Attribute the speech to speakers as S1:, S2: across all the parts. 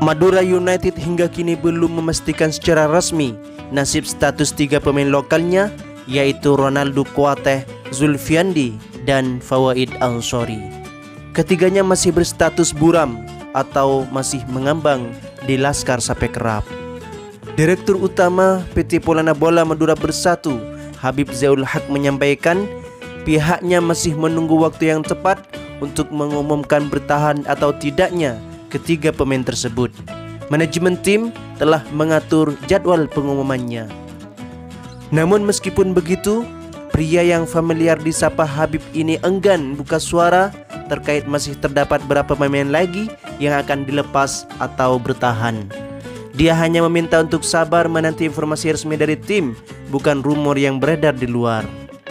S1: Madura United hingga kini belum memastikan secara resmi nasib status 3 pemain lokalnya, yaitu Ronaldo Kuateh, Zulfiandi, dan Fawaid Ansori. Ketiganya masih berstatus buram atau masih mengambang di Laskar Sapekrap. Direktur Utama PT Polana Bola Madura Bersatu, Habib Zaul Haq, menyampaikan pihaknya masih menunggu waktu yang tepat untuk mengumumkan bertahan atau tidaknya ketiga pemain tersebut. Manajemen tim telah mengatur jadwal pengumumannya. Namun meskipun begitu, pria yang familiar disapa Habib ini enggan buka suara terkait masih terdapat berapa pemain lagi yang akan dilepas atau bertahan. Dia hanya meminta untuk sabar menanti informasi resmi dari tim, bukan rumor yang beredar di luar.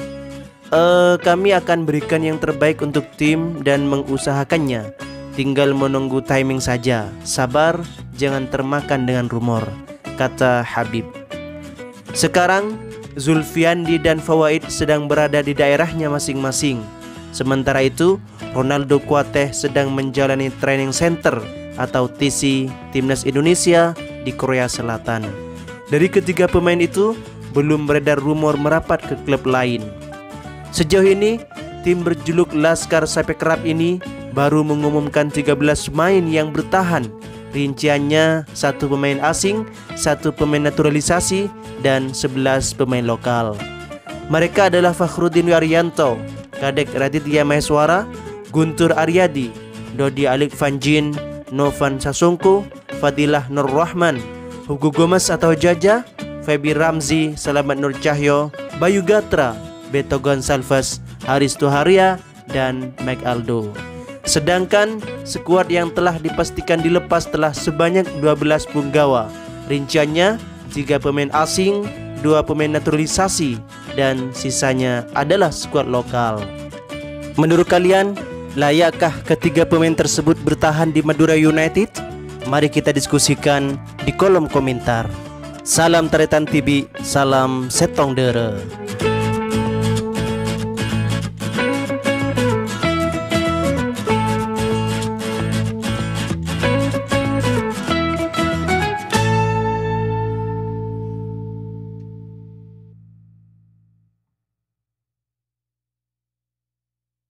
S1: Kami akan berikan yang terbaik untuk tim dan mengusahakannya. Tinggal menunggu timing saja. Sabar, jangan termakan dengan rumor, kata Habib. Sekarang Zulfiandi dan Fawaid sedang berada di daerahnya masing-masing. Sementara itu, Ronaldo Kuateh sedang menjalani training center atau TC Timnas Indonesia di Korea Selatan. Dari ketiga pemain itu, belum beredar rumor merapat ke klub lain. Sejauh ini, tim berjuluk Laskar Sapekrap ini baru mengumumkan 13 pemain yang bertahan. Rinciannya 1 pemain asing, 1 pemain naturalisasi, dan 11 pemain lokal. Mereka adalah Fakhruddin Wiaryanto, Kadek Raditya Maheswara, Guntur Aryadi, Dodi Alik Vanjin, Novan Sasongko, Fadilah Nur Rahman, Hugo Gomez atau Jaja, Febi Ramzi, Selamat Nur Cahyo, Bayu Gatra, Beto Gonçalves, Haris Tuharia, dan Mike Aldo. Sedangkan skuad yang telah dipastikan dilepas telah sebanyak 12 punggawa. Rinciannya 3 pemain asing, 2 pemain naturalisasi, dan sisanya adalah skuad lokal. Menurut kalian, layakkah ketiga pemain tersebut bertahan di Madura United? Mari kita diskusikan di kolom komentar. Salam Taretan TV, salam Setong Dere.